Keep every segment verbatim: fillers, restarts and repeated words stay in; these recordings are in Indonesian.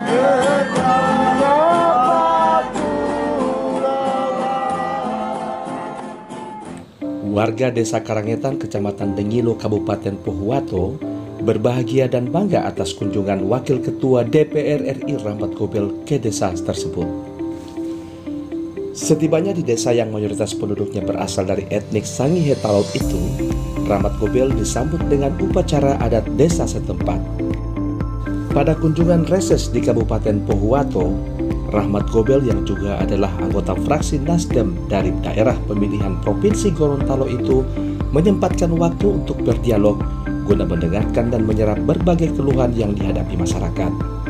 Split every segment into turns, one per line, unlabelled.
Warga Desa Karangetan, Kecamatan Dengilo, Kabupaten Pohuwato berbahagia dan bangga atas kunjungan Wakil Ketua D P R R I Rahmat Gobel ke desa tersebut. Setibanya di desa yang mayoritas penduduknya berasal dari etnik Sangihe Talaut itu, Rahmat Gobel disambut dengan upacara adat desa setempat. Pada kunjungan reses di Kabupaten Pohuwato, Rahmat Gobel yang juga adalah anggota fraksi Nasdem dari daerah pemilihan Provinsi Gorontalo itu menyempatkan waktu untuk berdialog guna mendengarkan dan menyerap berbagai keluhan yang dihadapi masyarakat.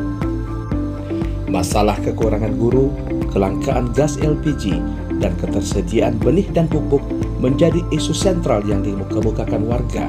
Masalah kekurangan guru, kelangkaan gas L P G, dan ketersediaan benih dan pupuk menjadi isu sentral yang dikemukakan warga.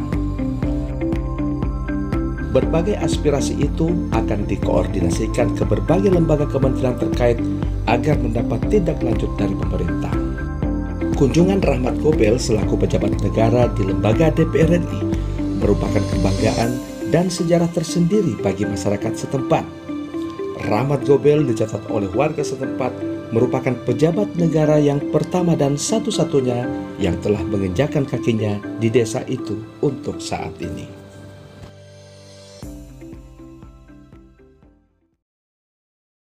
Berbagai aspirasi itu akan dikoordinasikan ke berbagai lembaga kementerian terkait agar mendapat tindak lanjut dari pemerintah. Kunjungan Rahmat Gobel selaku pejabat negara di lembaga D P R R I merupakan kebanggaan dan sejarah tersendiri bagi masyarakat setempat. Rahmat Gobel dicatat oleh warga setempat merupakan pejabat negara yang pertama dan satu-satunya yang telah menginjakkan kakinya di desa itu untuk saat ini.